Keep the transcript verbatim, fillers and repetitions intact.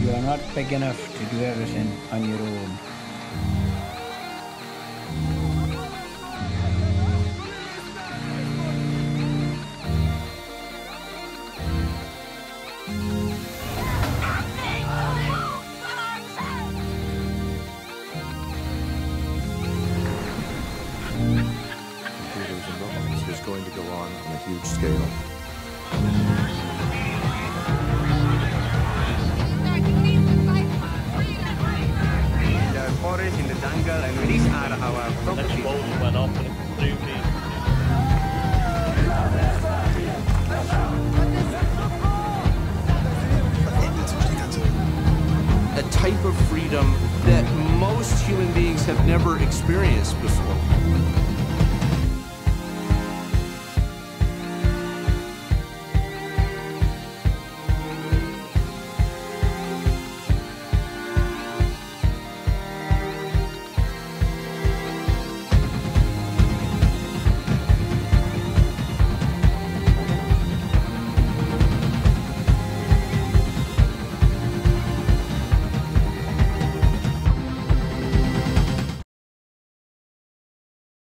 You are not big enough to do everything on your own. Computers and robots is going to go on on a huge scale. Forest in the jungle, and these are our property. Went off and it threw me. A type of freedom that most human beings have never experienced before.